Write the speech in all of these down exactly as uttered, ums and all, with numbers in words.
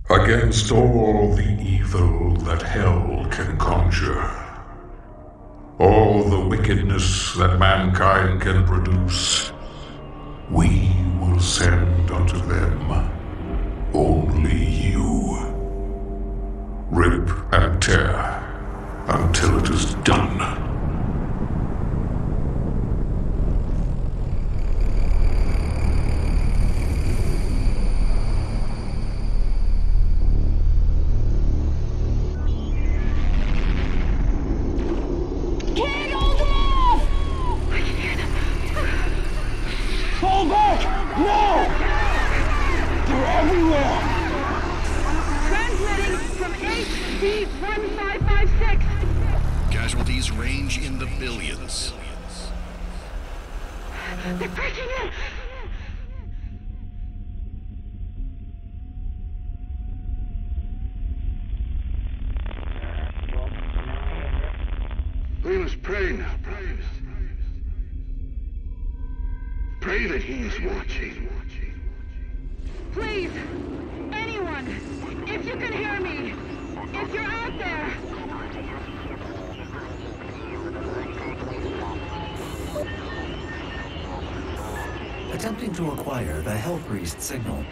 Against all the evil that hell can conjure, all the wickedness that mankind can produce, we will send unto them only you. Rip and tear until it is done. Fall back! No! They're everywhere! Transmitting from H D one five five six. Casualties range in the billions. They're breaking in! We must pray now, brothers. Pray that he is watching. Please, anyone, if you can hear me, if you're out there. Attempting to acquire the Hellpriest signal.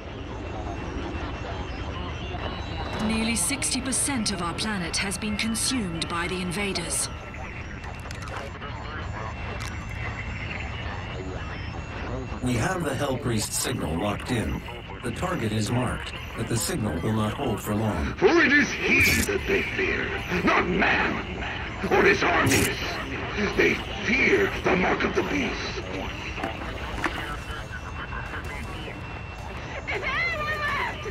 Nearly sixty percent of our planet has been consumed by the invaders. We have the Hellpriest signal locked in. The target is marked, but the signal will not hold for long. For it is he that they fear, not man, or his armies. They fear the mark of the beast. Is anyone left?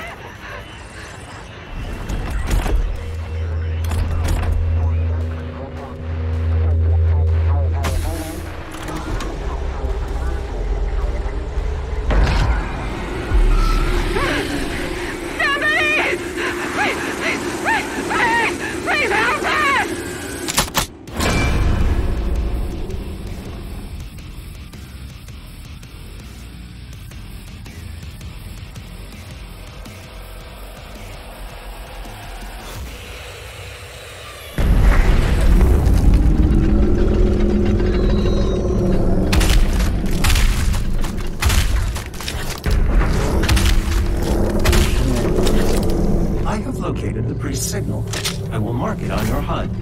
Please help us! I have located the priest signal. I will mark it on your H U D.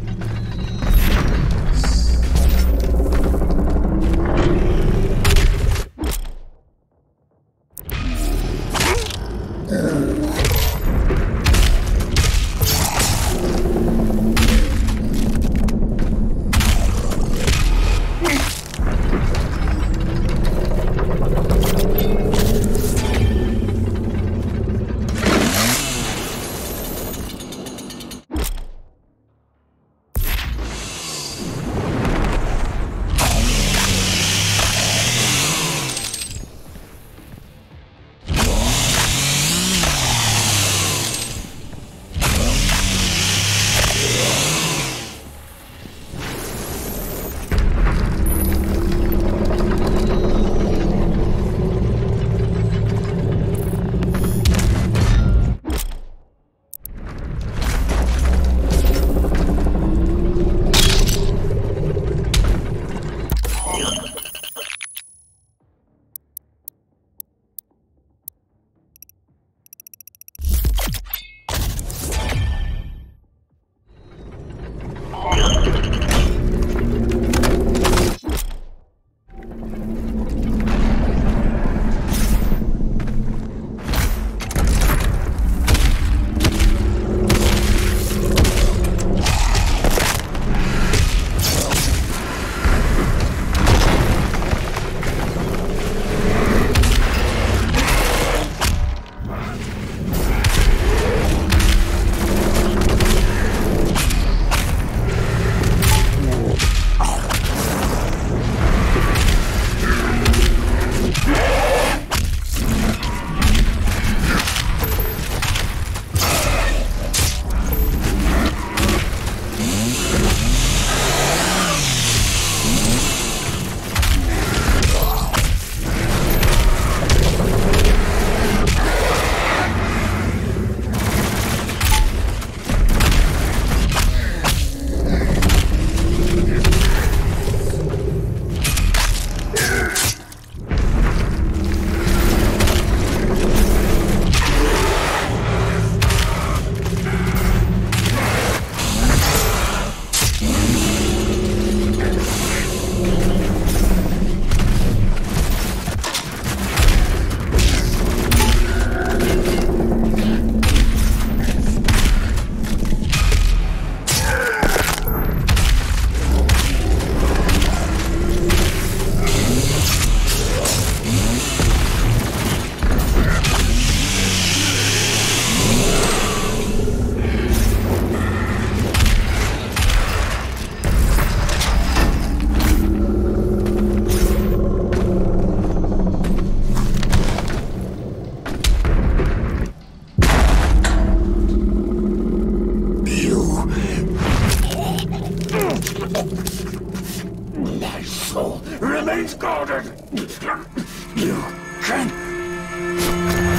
He's guarded! You can't...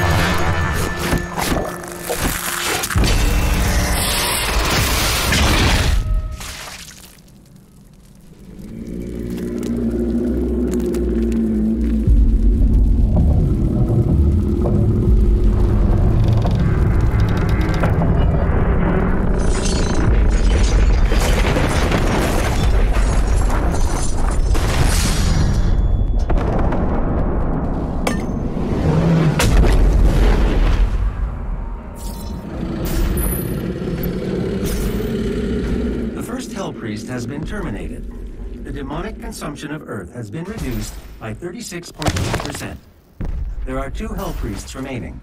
Has been terminated. The demonic consumption of Earth has been reduced by thirty-six point eight percent. There are two Hell Priests remaining.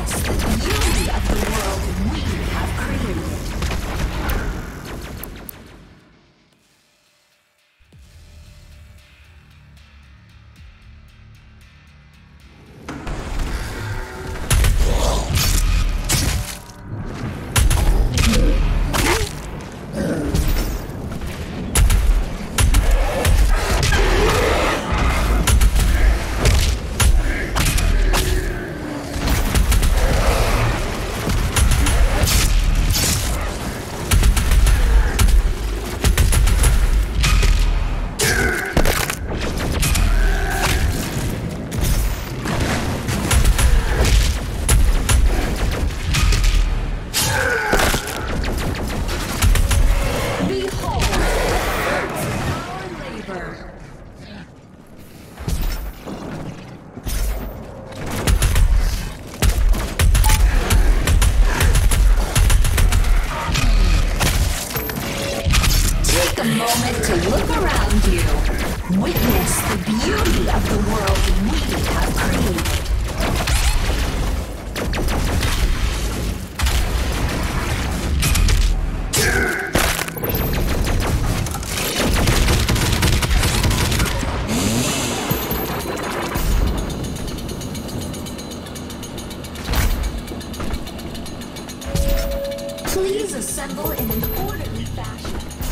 Witness the beauty of the world we have created. Witness the beauty of the world we have created. Please assemble in an orderly fashion.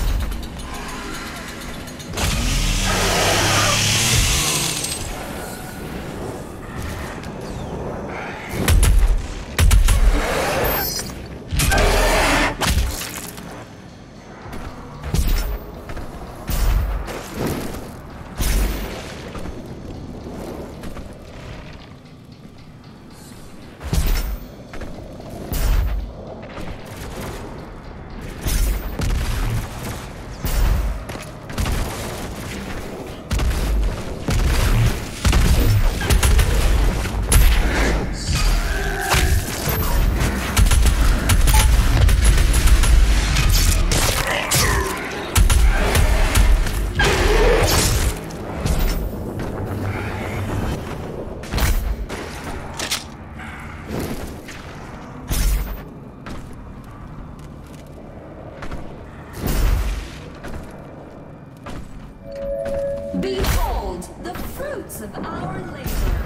Behold the fruits of our labor.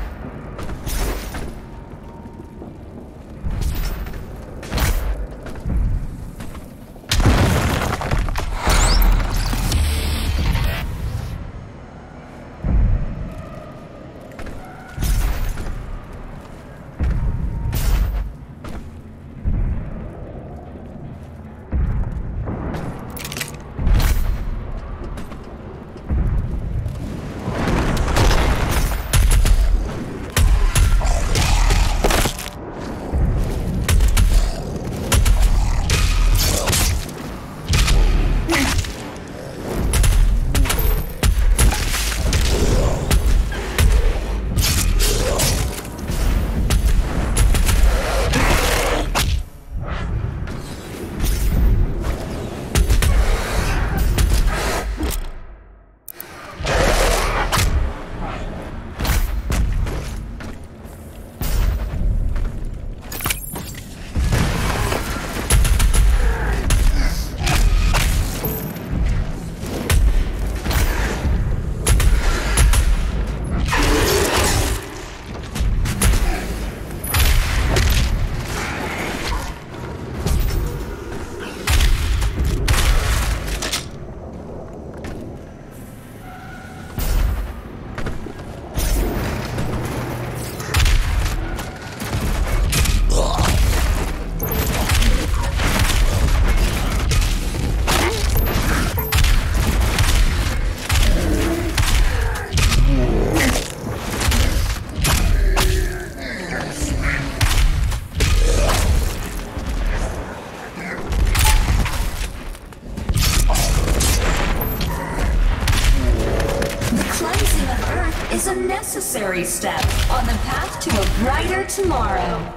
Is a necessary step on the path to a brighter tomorrow.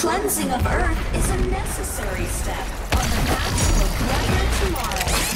cleansing of Earth is a necessary step on the path to a brighter tomorrow.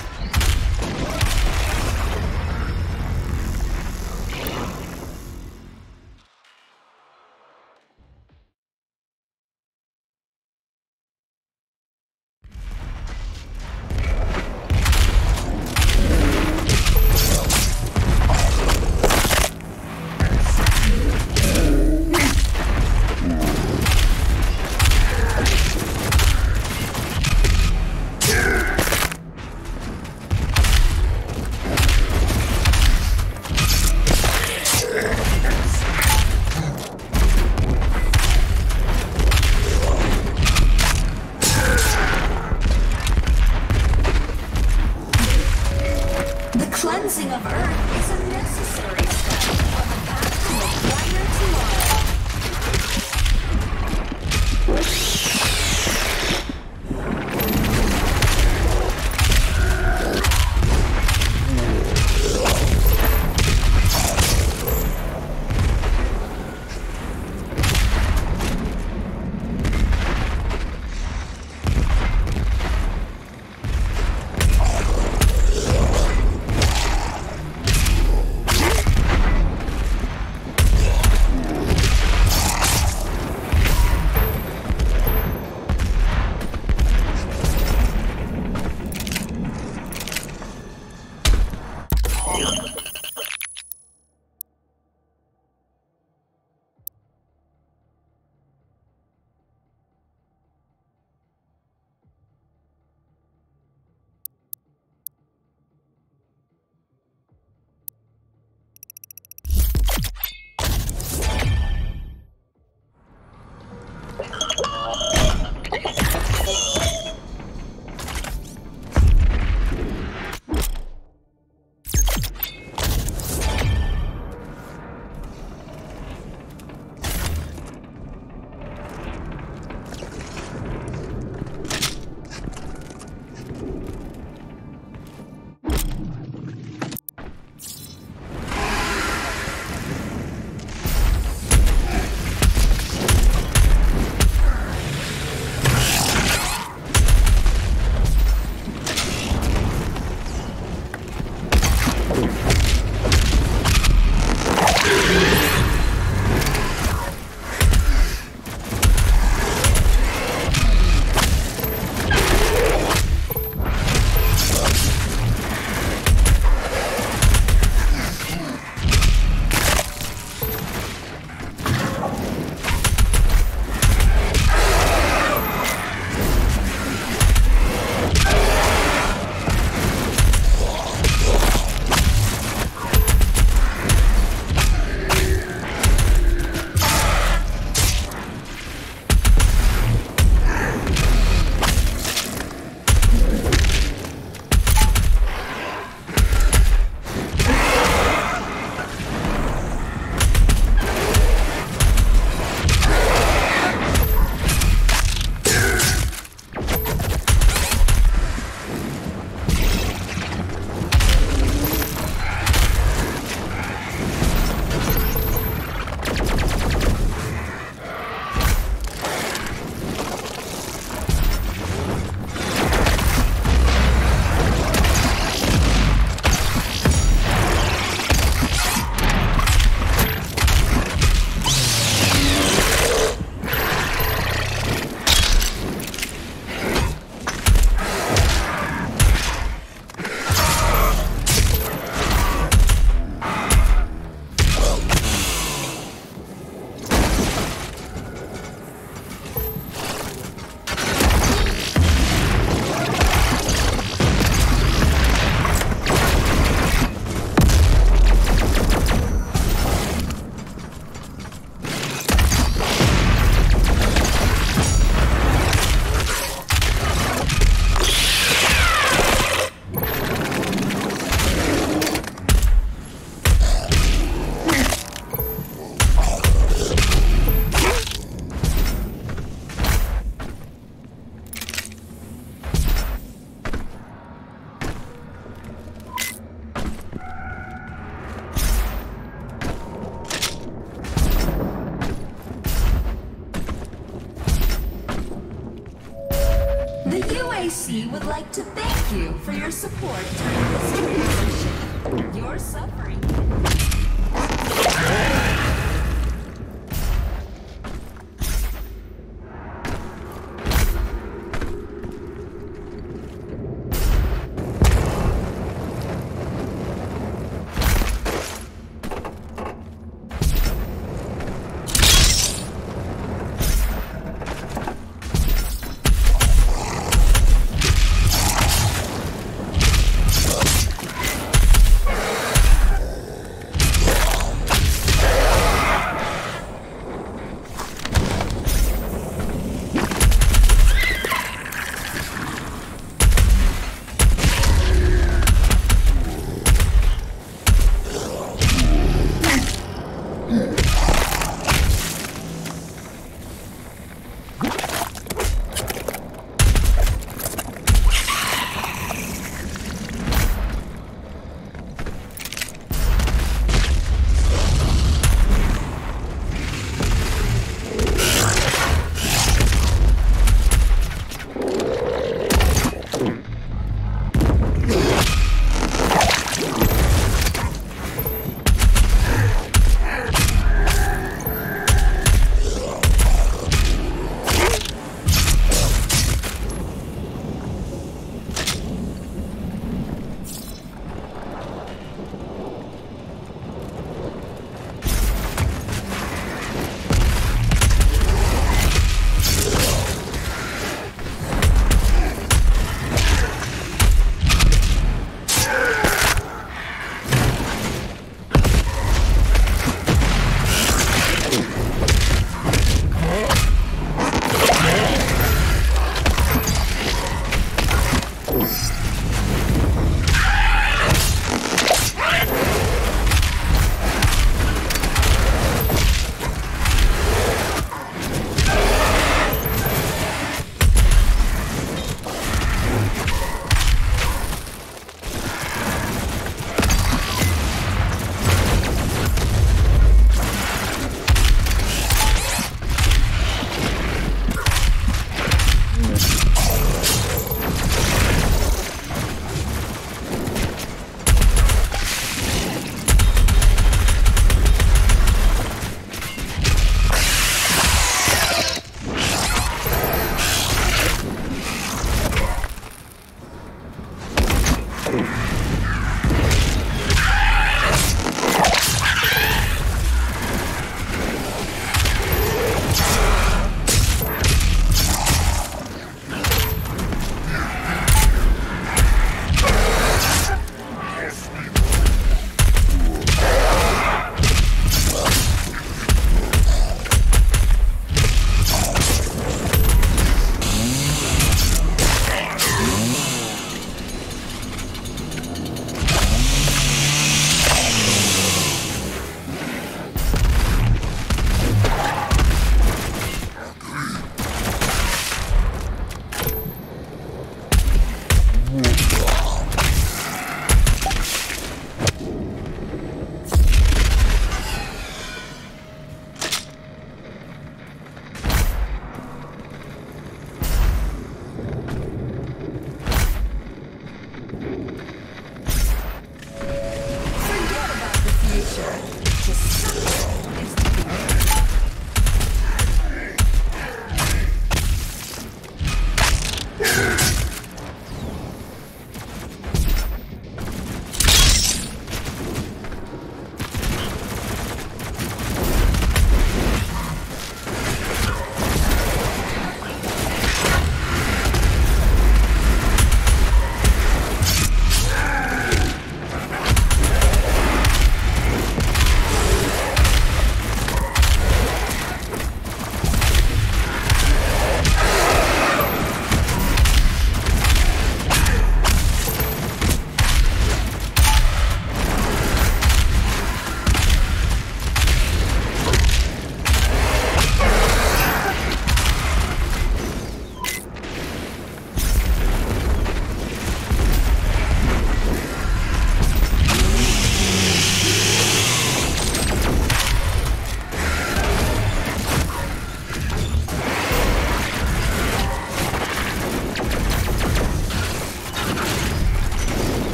The U A C would like to thank you for your support during this transition. Your suffering.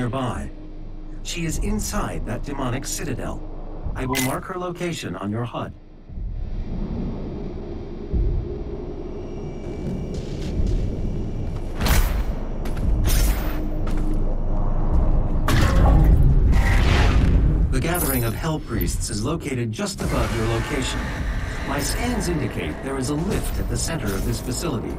nearby. She is inside that demonic citadel. I will mark her location on your H U D. The gathering of Hell Priests is located just above your location. My scans indicate there is a lift at the center of this facility.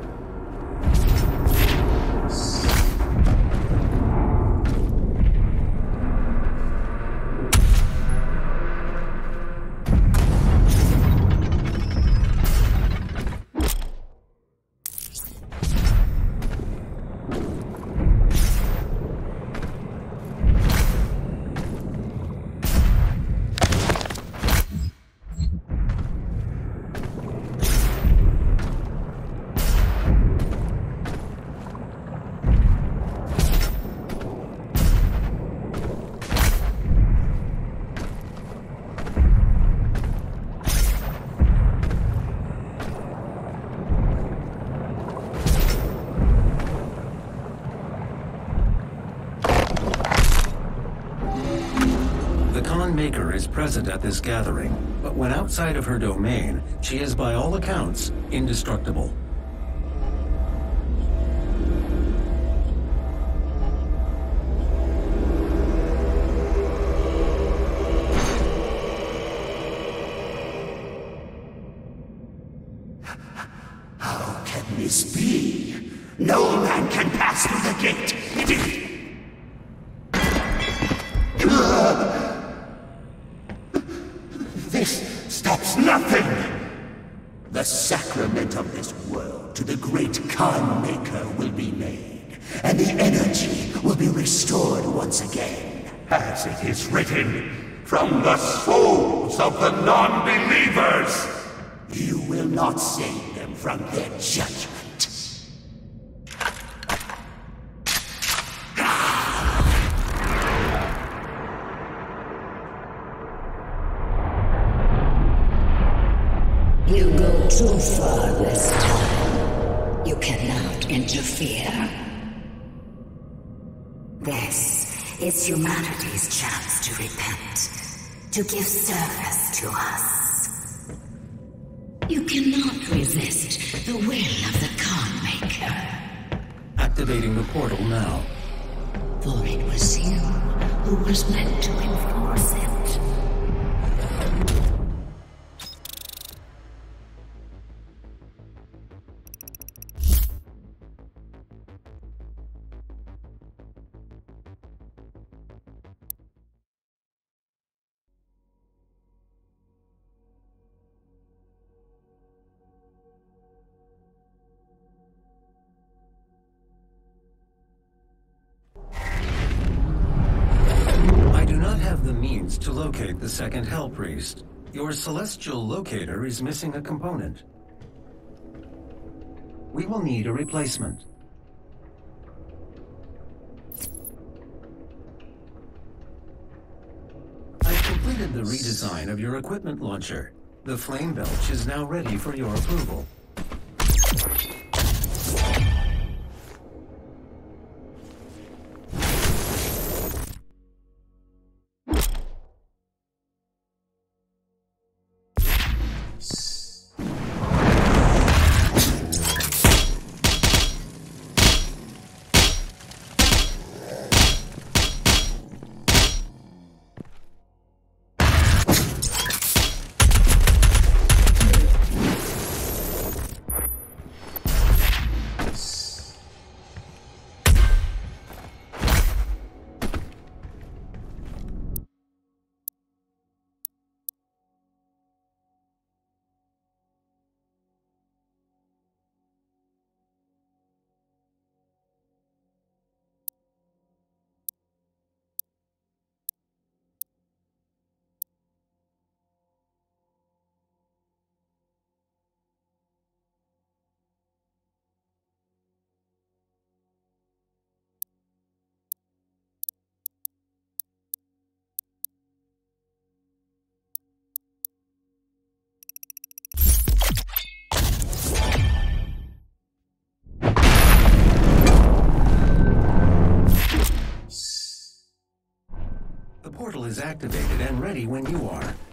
Maker is present at this gathering, but when outside of her domain, she is by all accounts indestructible. How can this be? No man can pass through the gate. It is... This stops nothing! The sacrament of this world to the great Khan Maker will be made, and the energy will be restored once again. As it is written, from the souls of the non-believers! You will not save them from their judgment. You go too far this time. You cannot interfere. This is humanity's chance to repent, to give service to us. You cannot resist the will of the Khan Maker. Activating the portal now. For it was you who was meant to enforce it. The means to locate the second Hell Priest. Your celestial locator is missing a component. We will need a replacement. I've completed the redesign of your equipment launcher. The Flame Belch is now ready for your approval. activated and ready when you are.